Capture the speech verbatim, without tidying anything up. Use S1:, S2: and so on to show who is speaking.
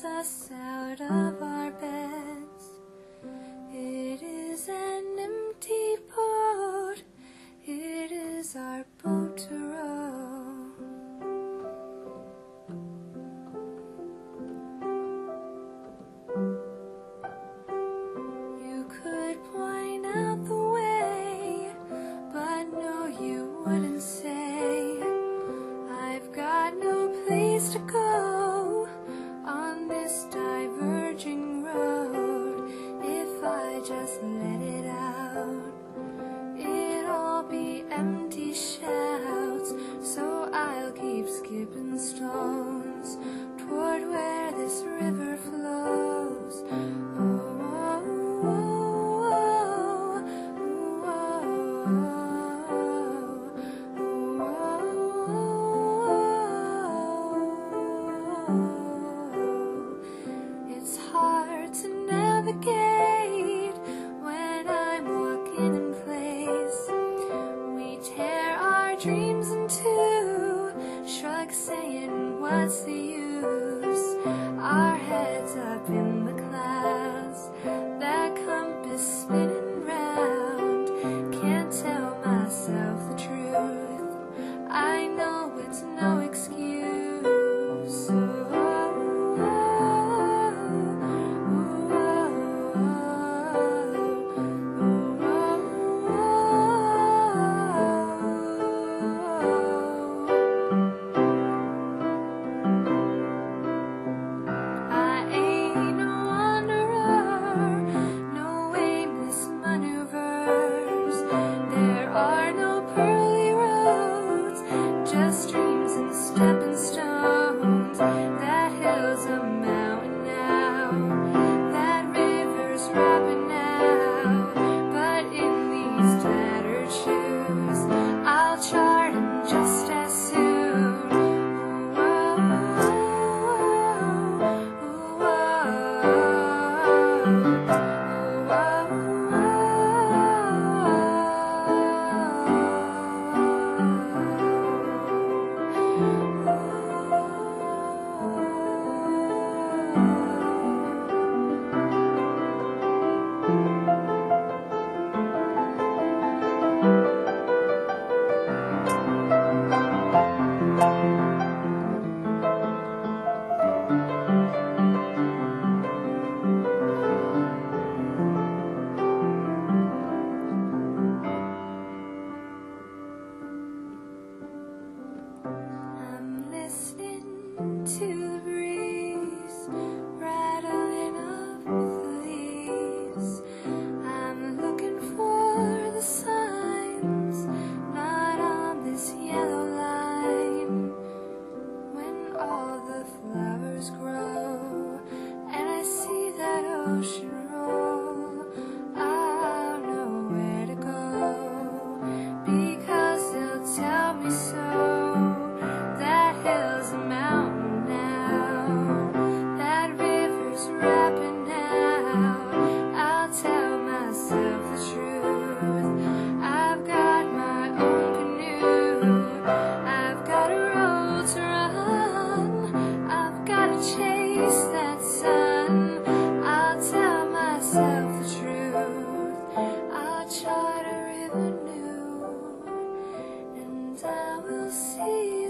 S1: pulls us out of our beds. It is an empty boat, it is our boat to row. You could point out the way, but no, you wouldn't say. I've got no place to go on this diverging road. If I just let it out, it'd all be empty shouts. So I'll keep skipping stones toward where this river flows. Oh, oh, oh, oh, oh, oh. It's hard to navigate when I'm walking in place. We tear our dreams in two, shrug saying what's the use. Our heads up in the clouds, that compass spinning round. Can't tell myself the truth, I know it's no excuse. So stepping stones. That hill's a mountain now, that river's rapping now. But in these tattered shoes, I'll chart 'em just as soon. Whoa, whoa, to the breeze, rattling up the leaves. I'm looking for the signs, not on this yellow line. When all the flowers grow and I see that ocean roll, I'll know where to go, because they'll tell me so. That hill's a mountain now, that river's rapping now. I'll tell myself the truth, I've got my own canoe. I've got a road to run, I've got to chase that sun. I'll tell myself the truth, I'll chart a river new, and I will see